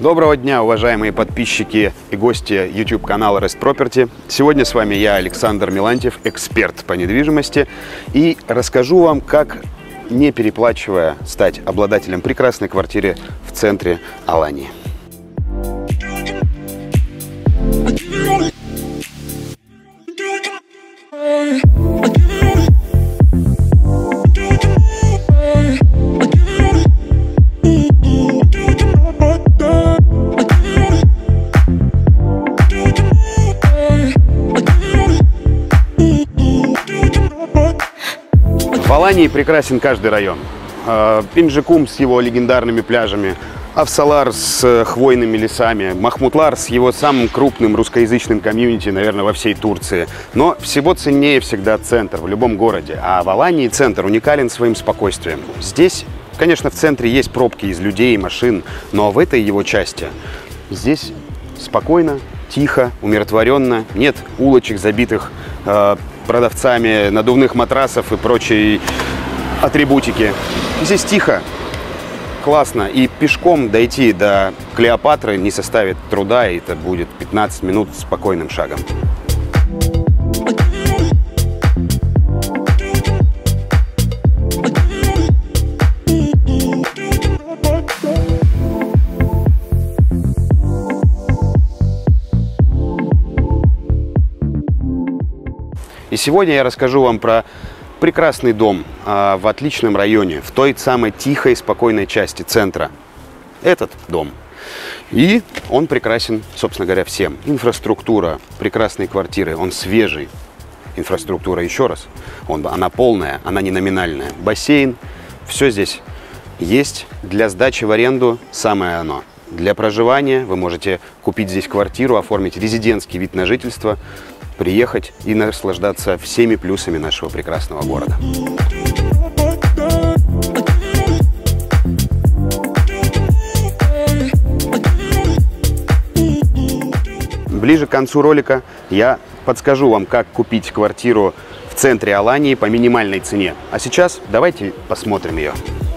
Доброго дня, уважаемые подписчики и гости YouTube-канала Rest Property. Сегодня с вами я, Александр Мелантьев, эксперт по недвижимости, и расскажу вам, как, не переплачивая, стать обладателем прекрасной квартиры в центре Алании. В Алании прекрасен каждый район. Пинджикум с его легендарными пляжами, Авсалар с хвойными лесами, Махмутлар с его самым крупным русскоязычным комьюнити, наверное, во всей Турции. Но всего ценнее всегда центр в любом городе. А в Алании центр уникален своим спокойствием. Здесь, конечно, в центре есть пробки из людей и машин, но в этой его части здесь спокойно, тихо, умиротворенно, нет улочек, забитых продавцами надувных матрасов и прочей атрибутики. Здесь тихо, классно, и пешком дойти до Клеопатры не составит труда, и это будет 15 минут спокойным шагом. И сегодня я расскажу вам про прекрасный дом в отличном районе, в той самой тихой, спокойной части центра. Этот дом. И он прекрасен, собственно говоря, всем. Инфраструктура, прекрасные квартиры, он свежий. Инфраструктура, еще раз, она полная, она не номинальная. Бассейн, все здесь есть. Для сдачи в аренду самое оно. Для проживания вы можете купить здесь квартиру, оформить резидентский вид на жительство, приехать и наслаждаться всеми плюсами нашего прекрасного города. Ближе к концу ролика я подскажу вам, как купить квартиру в центре Алании по минимальной цене. А сейчас давайте посмотрим ее.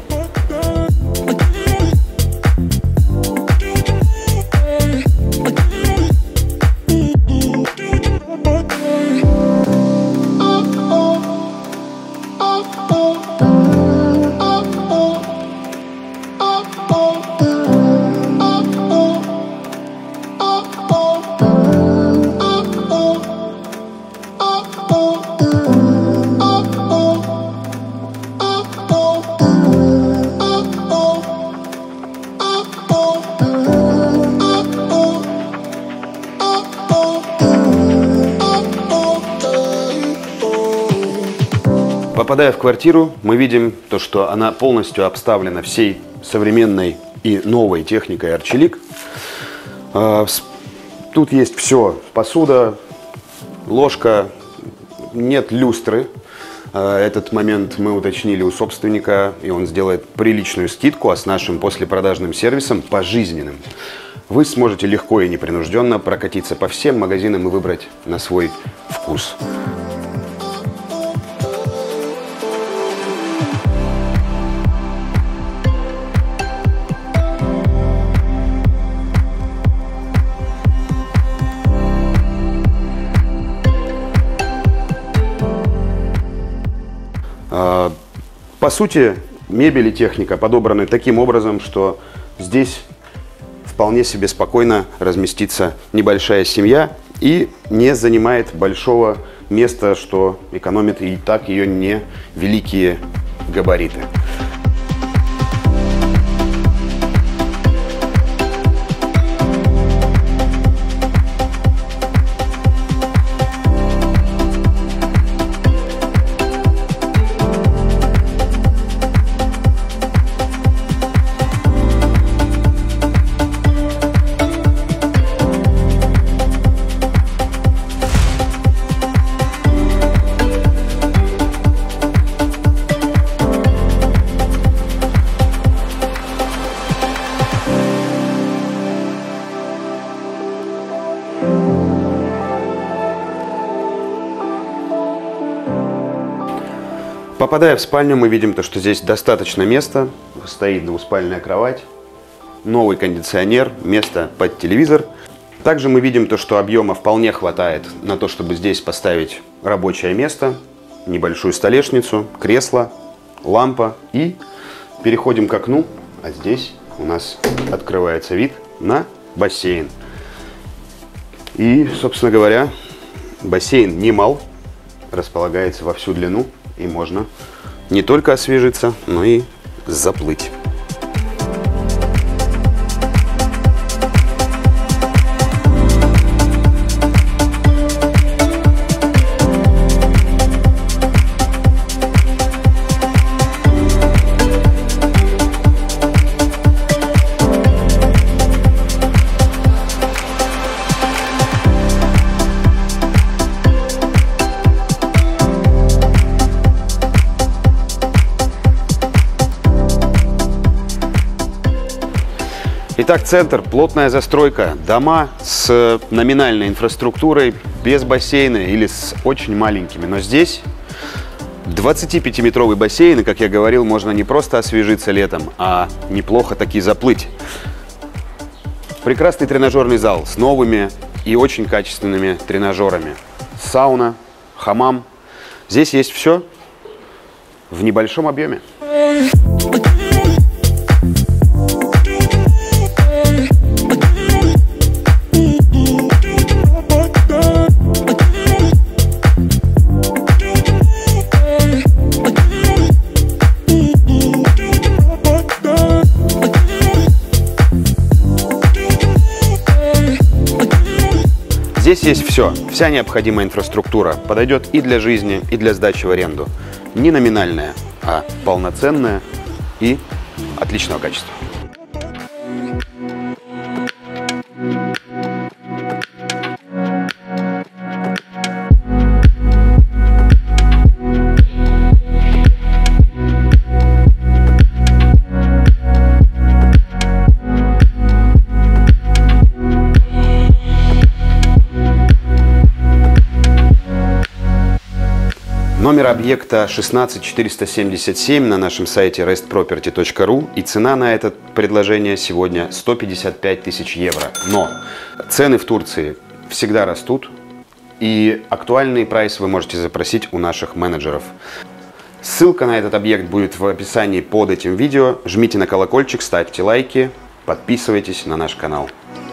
Попадая в квартиру, мы видим то, что она полностью обставлена всей современной и новой техникой Arçelik. Тут есть все: посуда, ложка, нет люстры. Этот момент мы уточнили у собственника, и он сделает приличную скидку, а с нашим послепродажным сервисом пожизненным вы сможете легко и непринужденно прокатиться по всем магазинам и выбрать на свой вкус. По сути, мебель и техника подобраны таким образом, что здесь вполне себе спокойно разместится небольшая семья и не занимает большого места, что экономит и так ее невеликие габариты. Попадая в спальню, мы видим, что здесь достаточно места, стоит двуспальная кровать, новый кондиционер, место под телевизор. Также мы видим то, что объема вполне хватает на то, чтобы здесь поставить рабочее место, небольшую столешницу, кресло, лампа. И переходим к окну, а здесь у нас открывается вид на бассейн. И, собственно говоря, бассейн не мал, располагается во всю длину, и можно не только освежиться, но и заплыть. Итак, центр, плотная застройка, дома с номинальной инфраструктурой, без бассейна или с очень маленькими. Но здесь 25-метровый бассейн, и, как я говорил, можно не просто освежиться летом, а неплохо таки заплыть. Прекрасный тренажерный зал с новыми и очень качественными тренажерами. Сауна, хамам. Здесь есть все в небольшом объеме. Здесь есть все, вся необходимая инфраструктура. Подойдет и для жизни, и для сдачи в аренду. Не номинальная, а полноценная и отличного качества. Номер объекта 16477 на нашем сайте restproperty.ru, и цена на это предложение сегодня 155 тысяч евро. Но цены в Турции всегда растут, и актуальный прайс вы можете запросить у наших менеджеров. Ссылка на этот объект будет в описании под этим видео. Жмите на колокольчик, ставьте лайки, подписывайтесь на наш канал.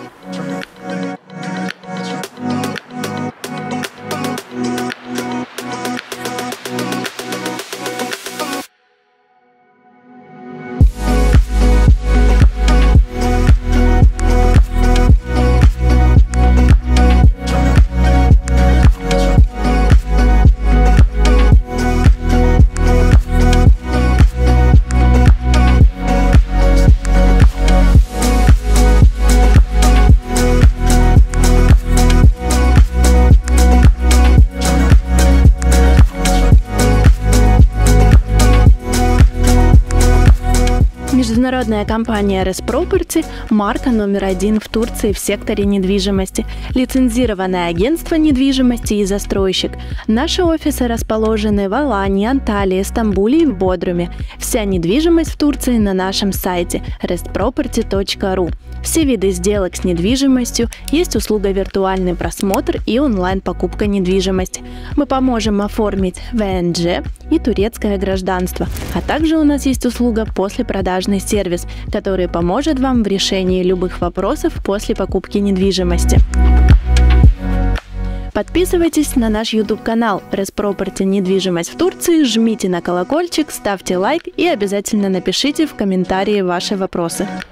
Международная компания ResProperty – марка номер 1 в Турции в секторе недвижимости, лицензированное агентство недвижимости и застройщик. Наши офисы расположены в Алании, Анталии, Стамбуле и в Бодруме. Вся недвижимость в Турции на нашем сайте restproperty.ru. Все виды сделок с недвижимостью, есть услуга виртуальный просмотр и онлайн-покупка недвижимости. Мы поможем оформить ВНЖ и турецкое гражданство, а также у нас есть услуга послепродажный сервис, который поможет вам в решении любых вопросов после покупки недвижимости. Подписывайтесь на наш YouTube-канал ResProperty недвижимость в Турции, жмите на колокольчик, ставьте лайк и обязательно напишите в комментарии ваши вопросы.